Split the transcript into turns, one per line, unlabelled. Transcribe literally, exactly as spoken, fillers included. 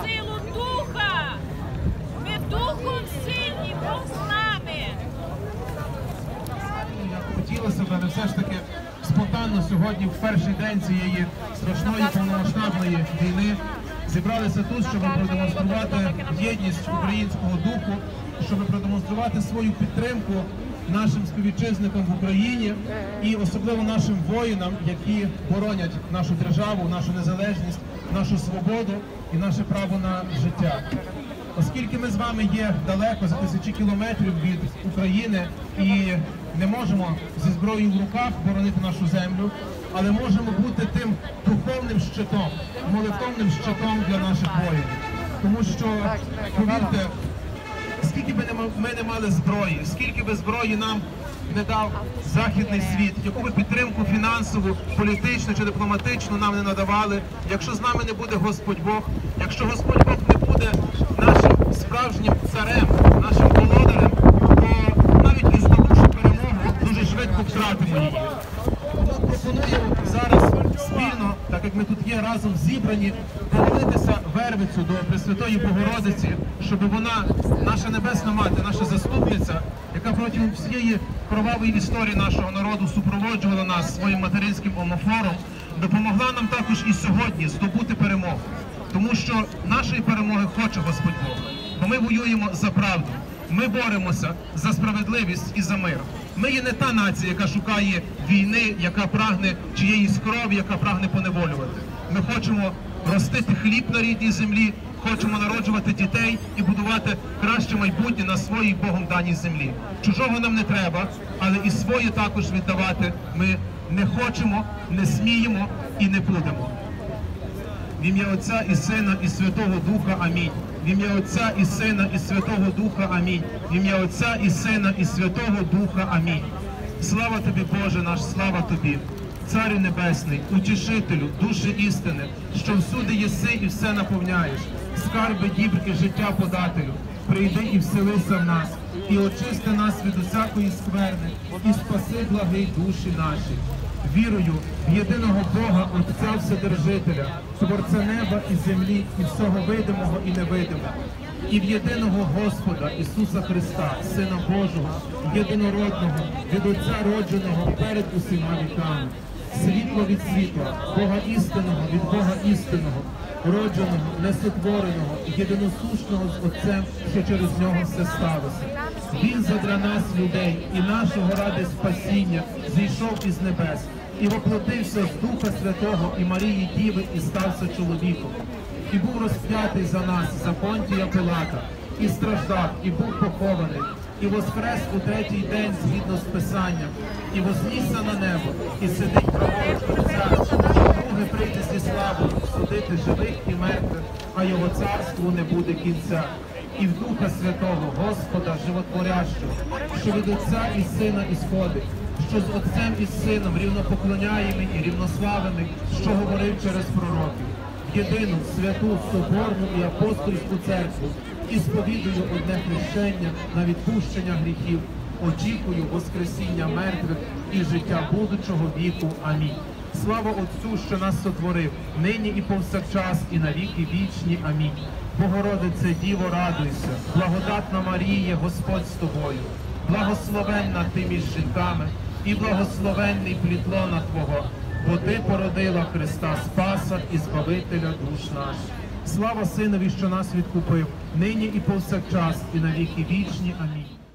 силу Духа. Ми Духом сильні, Бог з нами.
Хотілося б, але все ж таки спонтанно сьогодні, в перший день цієї страшної повномасштабної війни, зібралися тут, щоб продемонструвати єдність українського духу, щоб продемонструвати свою підтримку нашим співвітчизникам в Україні і особливо нашим воїнам, які боронять нашу державу, нашу незалежність, нашу свободу і наше право на життя. Оскільки ми з вами є далеко, за тисячі кілометрів від України і не можемо зі зброєю в руках боронити нашу землю, але можемо бути тим духовним щитом, молитовним щитом для наших воїнів. Тому що, повірте, скільки би ми не мали зброї, скільки би зброї нам не дав західний світ, яку би підтримку фінансову, політичну чи дипломатичну нам не надавали, якщо з нами не буде Господь Бог, якщо Господь Бог не буде нашим справжнім царем, нашим володарем, то навіть і здобувши перемогу, дуже швидко втратимо її. Тому пропоную зараз спільно, так як ми тут є разом зібрані, помолитися Вервицю до Пресвятої Богородиці, щоб вона, наша Небесна Мати, наша заступниця, яка протягом всієї кровавої історії нашого народу супроводжувала нас своїм материнським омофором, допомогла нам також і сьогодні здобути перемогу. Тому що нашої перемоги хоче Господь Бог. Бо ми воюємо за правду. Ми боремося за справедливість і за мир. Ми є не та нація, яка шукає війни, яка прагне чиєїсь крові, яка прагне поневолювати. Ми хочемо ростити хліб на рідній землі, хочемо народжувати дітей і будувати краще майбутнє на своїй Богом даній землі. Чужого нам не треба, але і своє також віддавати ми не хочемо, не сміємо і не будемо. В ім'я Отця і Сина і Святого Духа. Амінь. В ім'я Отця і Сина і Святого Духа. Амінь. В ім'я Отця і Сина і Святого Духа. Амінь. Слава Тобі, Боже наш, слава Тобі, Царю Небесний, Утішителю, душі істини, що всюди єси і все наповняєш, скарби, дібрки, життя подателю, прийди і вселися в нас, і очисти нас від усякої скверни, і спаси, благий, душі наші. Вірую в єдиного Бога, Отця Вседержителя, Творця неба і землі, і всього видимого і невидимого, і в єдиного Господа Ісуса Христа, Сина Божого, єдинородного, від Отця родженого перед усіма віками, світло від світла, Бога істинного від Бога істинного, родженого, несотвореного, єдиносушного з Отцем, що через нього все сталося. Він задля нас, людей, і нашого ради спасіння зійшов із небес, і воплотився з Духа Святого і Марії Діви, і стався чоловіком. І був розп'ятий за нас, за Понтія Пилата, і страждав, і був похований, і воскрес у третій день згідно з Писанням, і вознісся на небо, і сидить праворуч Отця, що друге прийде зі славою судити живих і мертвих, а його царству не буде кінця. І в Духа Святого, Господа Животворящого, що від Отця і Сина ісходить, що з Отцем і Сином рівнопоклоняємий і рівнославений, що говорив через пророків, єдину, святу, соборну і апостольську церкву, і сповідую одне хрещення на відпущення гріхів, очікую воскресіння мертвих і життя будучого віку. Амінь. Слава Отцю, що нас сотворив, нині і повсякчас, і на віки вічні. Амінь. Богородице, Діво, радуйся, благодатна Марія, Господь з тобою, благословенна ти між жінками, і благословенний плід лона Твого, бо Ти породила Христа Спаса і Збавителя душ наших. Слава Синові, що нас відкупив, нині і повсякчас, і на віки вічні. Амінь.